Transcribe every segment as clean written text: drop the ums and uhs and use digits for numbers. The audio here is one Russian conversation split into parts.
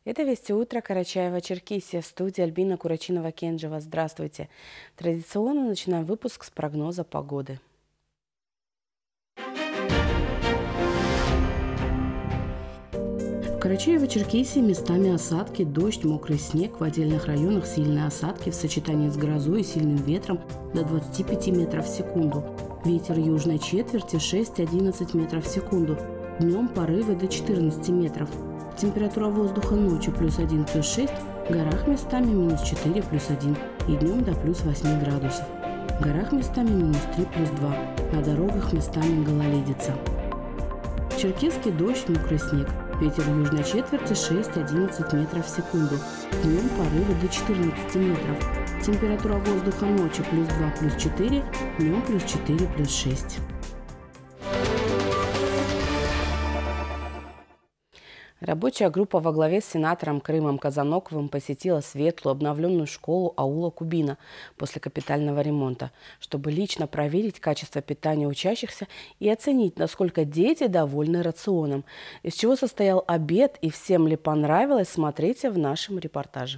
Это «Вести утро», Карачаево-Черкесия, в студии Альбина Курачинова-Кенджева. Здравствуйте. Традиционно начинаем выпуск с прогноза погоды. В Карачаево-Черкесии местами осадки, дождь, мокрый снег, в отдельных районах сильные осадки в сочетании с грозой и сильным ветром до 25 метров в секунду. Ветер южной четверти 6-11 метров в секунду. Днем порывы до 14 метров. Температура воздуха ночью +1, +6, в горах местами -4, +1 и днем до +8 градусов. В горах местами -3, +2, на дорогах местами гололедица. Черкесский дождь, мокрый снег. Ветер южной четверти 6-11 метров в секунду. Днем порывы до 14 метров. Температура воздуха ночью +2, +4, днем +4, +6. Рабочая группа во главе с сенатором Крымом Казаноковым посетила светлую обновленную школу аула Кубина после капитального ремонта, чтобы лично проверить качество питания учащихся и оценить, насколько дети довольны рационом. Из чего состоял обед и всем ли понравилось, смотрите в нашем репортаже.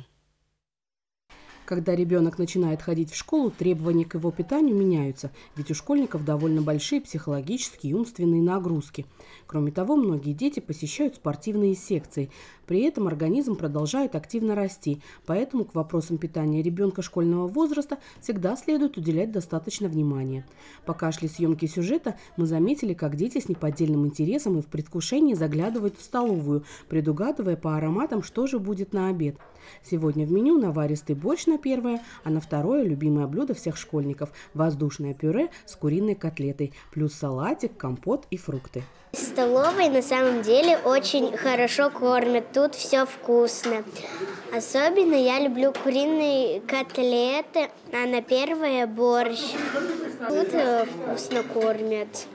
Когда ребенок начинает ходить в школу, требования к его питанию меняются, ведь у школьников довольно большие психологические и умственные нагрузки. Кроме того, многие дети посещают спортивные секции. При этом организм продолжает активно расти, поэтому к вопросам питания ребенка школьного возраста всегда следует уделять достаточно внимания. Пока шли съемки сюжета, мы заметили, как дети с неподдельным интересом и в предвкушении заглядывают в столовую, предугадывая по ароматам, что же будет на обед. Сегодня в меню наваристый борщ на первое, а на второе любимое блюдо всех школьников – воздушное пюре с куриной котлетой, плюс салатик, компот и фрукты. В столовой на самом деле очень хорошо кормят, тут все вкусно. Особенно я люблю куриные котлеты, а на первое борщ. Тут вкусно кормят.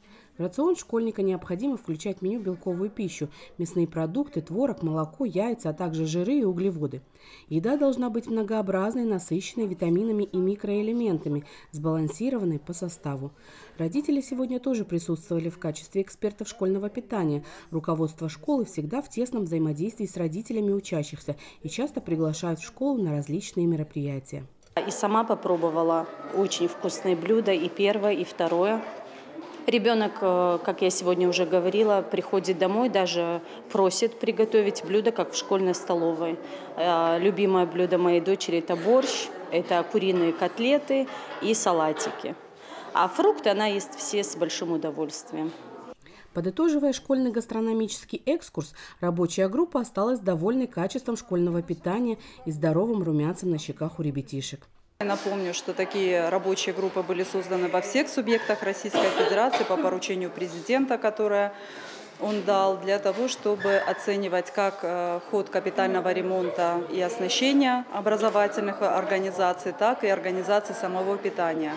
В рацион школьника необходимо включать в меню белковую пищу, мясные продукты, творог, молоко, яйца, а также жиры и углеводы. Еда должна быть многообразной, насыщенной витаминами и микроэлементами, сбалансированной по составу. Родители сегодня тоже присутствовали в качестве экспертов школьного питания. Руководство школы всегда в тесном взаимодействии с родителями учащихся и часто приглашают в школу на различные мероприятия. И сама попробовала очень вкусные блюда, и первое, и второе. Ребенок, как я сегодня уже говорила, приходит домой, даже просит приготовить блюдо, как в школьной столовой. Любимое блюдо моей дочери – это борщ, это куриные котлеты и салатики. А фрукты она ест все с большим удовольствием. Подытоживая школьный гастрономический экскурс, рабочая группа осталась довольной качеством школьного питания и здоровым румянцем на щеках у ребятишек. Напомню, что такие рабочие группы были созданы во всех субъектах Российской Федерации по поручению президента, которое он дал для того, чтобы оценивать как ход капитального ремонта и оснащения образовательных организаций, так и организаций самого питания.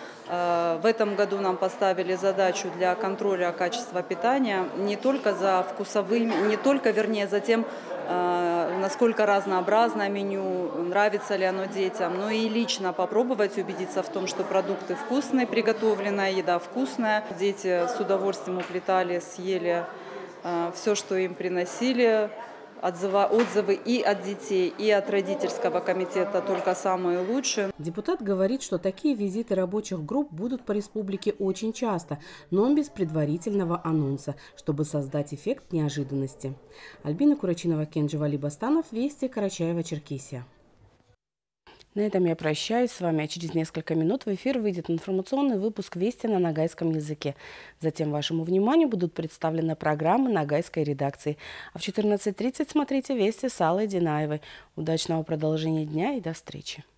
В этом году нам поставили задачу для контроля качества питания не только за вкусовыми, не только, вернее, за тем, насколько разнообразное меню, нравится ли оно детям, но и лично попробовать убедиться в том, что продукты вкусные, приготовленная еда вкусная. Дети с удовольствием уплетали, съели все, что им приносили. Отзывы и от детей, и от родительского комитета только самые лучшие. Депутат говорит, что такие визиты рабочих групп будут по республике очень часто, но без предварительного анонса, чтобы создать эффект неожиданности. Альбина Курачинова-Кенджева, Либастанов, Вести, Карачаево-Черкесия. На этом я прощаюсь с вами, а через несколько минут в эфир выйдет информационный выпуск «Вести» на ногайском языке. Затем вашему вниманию будут представлены программы ногайской редакции. А в 14:30 смотрите «Вести» с Аллой Динаевой. Удачного продолжения дня и до встречи.